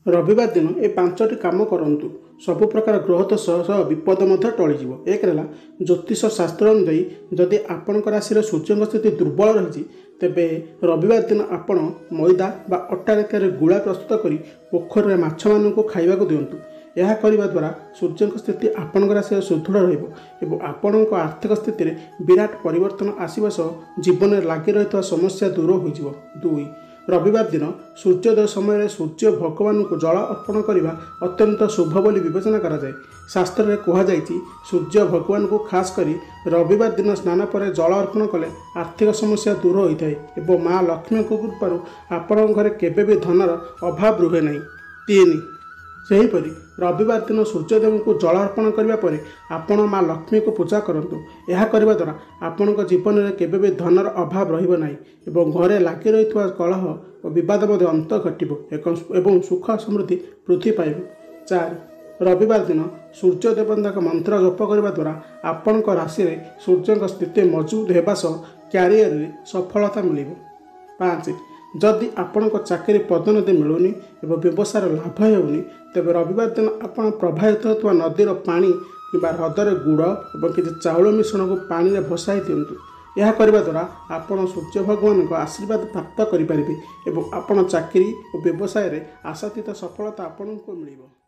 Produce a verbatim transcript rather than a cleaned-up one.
रविवार दिन ए पांचटी काम करंतु सब प्रकार ग्रह दोष सह विपद मध्य टळिजिवो। एक रहा ज्योतिष शास्त्र अनुଯାयी जदि आपणक राशि सूर्य स्थिति दुर्बल रही तेबे रविवार दिन आपण मैदा बा अटा रेखार गुड़ा प्रस्तुत करी पोखर में माछ मानू खाइबा दिंतु। यह करने द्वारा सूर्य स्थिति आपण राशि सुदृढ़ रहिबो। आपण आर्थिक स्थिति में विराट परिवर्तन आसवा सह जीवन में लगी रही समस्या दूर हो। दुई रविवार दिन सूर्योदय समय सूर्य भगवान को जल अर्पण करने अत्यंत शुभ बोली विवेचना करा जाए। शास्त्र में कहुई सूर्य भगवान को खास करी रविवार दिन स्नान पर जल अर्पण कले आर्थिक समस्या दूर होता है और माँ लक्ष्मी को कृपारू आपण घरे केबे भी धनर अभाव रुहे नहीं। तीन सेहीपरि रविवार दिन सूर्यदेव को जल अर्पण करने पर आपण माँ लक्ष्मी को पूजा करंतु। यह करने द्वारा आपण जीवन में केबे भी धनर अभाव रहिबो नाही एवं घरे लागी रही कलह और विवाद मध्य अंत घटिबो एवं सुख समृद्धि वृद्धि पाइब। चार रविवार दिन सूर्य देवता मंत्र जप करने द्वारा आपण राशि में सूर्य स्थिति मजबूत होगा सह क्यारियर में सफलता मिलिबो। पाँच जदि आपण चाकरी पदोन्नति मिलूनी एवं व्यवसाय लाभ होनी तेबे रविवार दिन आपण प्रवाहित होता नदीर पानी कि ह्रदर गुड़ और किसी चाउल मिश्रण को पानी में भसाई दिंतु। यह करने द्वारा आपण सूर्य भगवान का आशीर्वाद प्राप्त करें और आपण चाकरी और व्यवसाय में आशातीत सफलता आपण को मिलिबो।